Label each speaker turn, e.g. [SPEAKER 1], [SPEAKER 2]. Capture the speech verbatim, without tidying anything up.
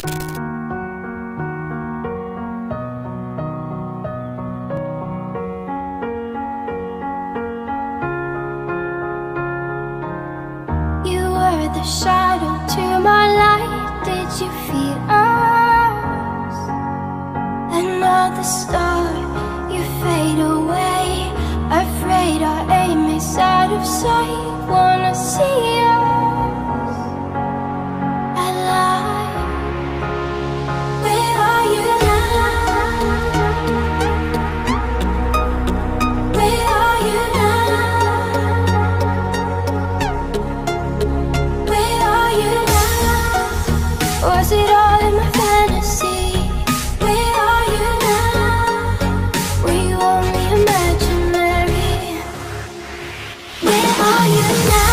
[SPEAKER 1] The shadow to my light, did you feel us? Another star, you fade away. Afraid our aim is out of sight. Wanna see us alive. Where are you now? Where are you now? Was it all in my fantasy? Where are you now? Were you only imaginary? Where are you now?